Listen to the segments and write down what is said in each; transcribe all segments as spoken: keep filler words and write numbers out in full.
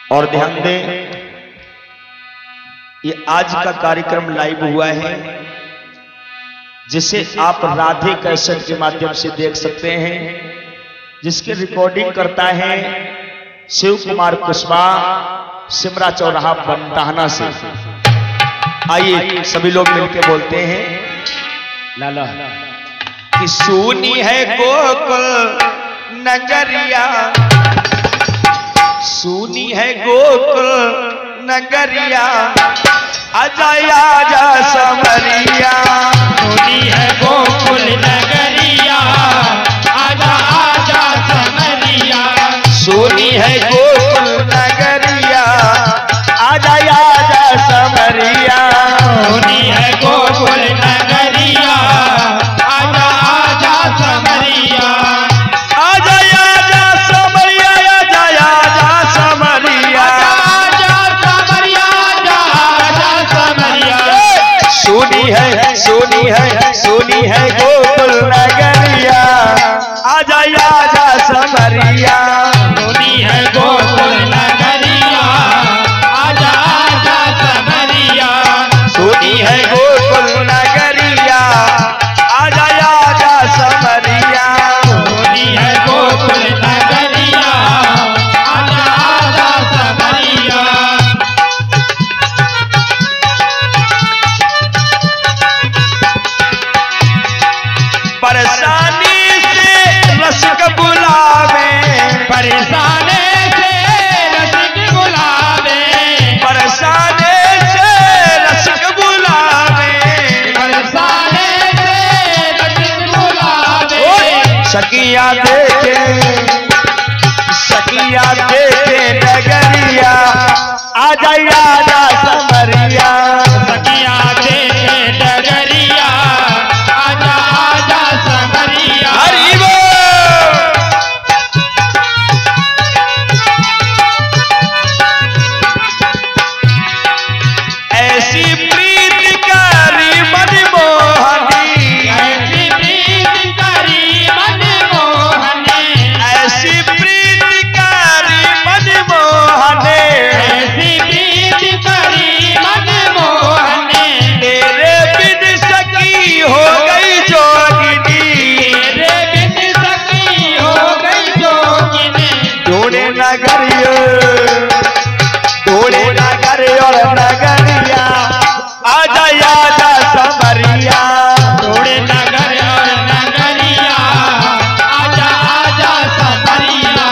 और ध्यान दें, ये आज का कार्यक्रम लाइव हुआ है जिसे आप राधे कैसेट के माध्यम से देख सकते हैं, जिसकी रिकॉर्डिंग करता है शिव कुमार कुशवाहा, सिमरा चौराहा बंटाना से। आइए सभी लोग मिलकर बोलते हैं लाला कि सुनी है गोकुल नगरिया, सुनी है गोकुल नगरिया, आजा आजा समरिया, सुनी है गोकुल नगरिया, आजा आजा समरिया, सुनी है गोकुल नगरिया, आजा आजा समरिया, सुनी है गोकुल नगरिया, आजा आजा समरिया, आजा आजा समरिया, आजा आजा समरिया, आजा समरिया, आजा समरिया, सुनी है सुनी है सुनी है गोकुल नगरिया, आजा आजा समरिया, सुनी है गोकुल नगरिया, आजा आजा समरिया, सुनी है गोकुल नगरिया, आजा आजा समरिया, सुनी है गोकुल नगरिया, आजा आजा समरिया, परेशानी से रसिक बुलावे, परेशाने से रसिक बुलावे, परेशानी से रसिक बुलावे, परेशाने से रसिक बुलावे, सखिया देखे सखिया देखे नगरिया, आजा आजा समरिया, सखिया देखे डगरिया, आजा आजा समरिया, हरि बोल। ऐसी प्रीत करी मनमोहनी, ऐसी प्रीत करी मनमोहनी, ऐसी प्रीत करी मनमोहनी, ऐसी प्रीत करी मनमोहनी, तेरे बिन सखी हो गई जोगिनी, तेरे बिन सखी हो गई जोगिनी, ढूंढे नगरियो ढूंढे नगर और नगरिया, आजा आजा समरिया, थोड़े नगर और नगरिया, आजा आजा समरिया,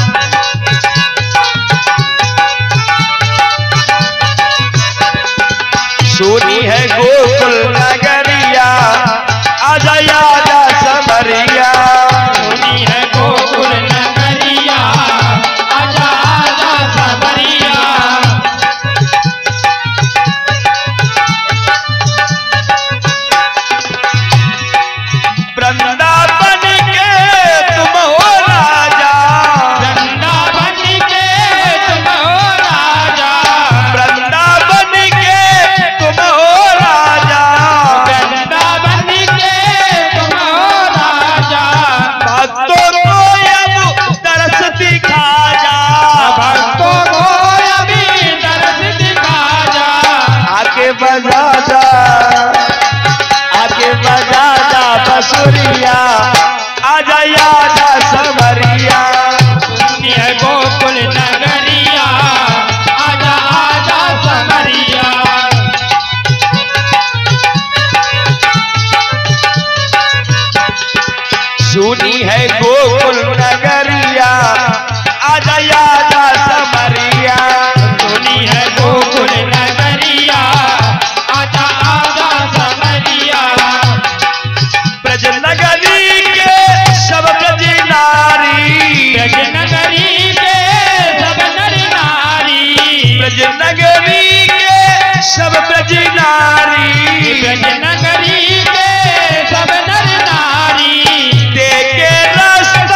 सुनी है गोकुल नगरिया, आजा आजा समरिया, सुनी है गोकुल नगरिया, आजा आजा समरिया, वृंदावन के तुम हो राजा, वृंदावन के तुम हो राजा, वृंदावन के तुम हो राजा, वृंदावन के तुम हो राजा, भक्तों को अब तरस दिखा जा, भक्तों को अभी दर्श दिखा जा, आके बजा जा आके बजा जा बसुरिया, आजा आजा समरिया, सुनी है गोकुल नगरिया, आजा आजा समरिया, सुनी है गोकुल नगरिया, आजा आजा समरिया, सुनी है गोकुल नगरिया, आजा आजा समरिया, ब्रज नगरी के सब ब्रज नारी, ब्रज नगरी के सब नर नारी, ब्रज नगरी के सब ब्रज नारी, ब्रज नगरी के सब नर नारी, देखे रास्ता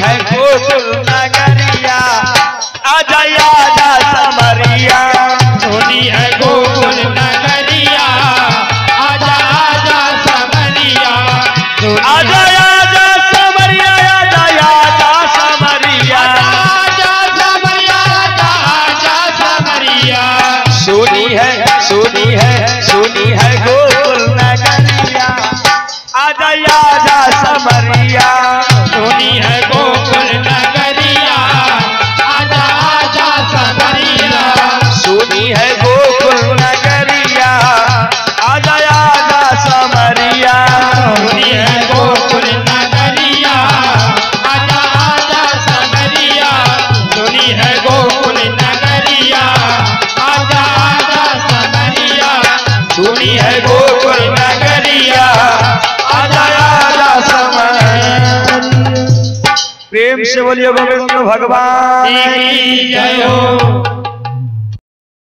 है गोकुल नगरिया आजा आजा समरिया सुनी है गोकुल नगरिया आजा आजा समरिया आजा आजा समरिया आजा आजा समरिया आजा समरिया आजा समरिया सुनी है सुनी है सुनी है गोकुल नगरिया आजा आजा समरिया सुनी है गोकुल नगरिया आजा आजा समरिया सुनी है गोकुल नगरिया आजा आजा समरिया सुनी है गोकुल नगरिया आजा आजा समरिया सुनी है गोकुल नगरिया आजा आजा समरिया सुनी है गोकुल नगरिया आजा आजा समरिया। प्रेम से बोलिए गोविंद भगवान की जय हो।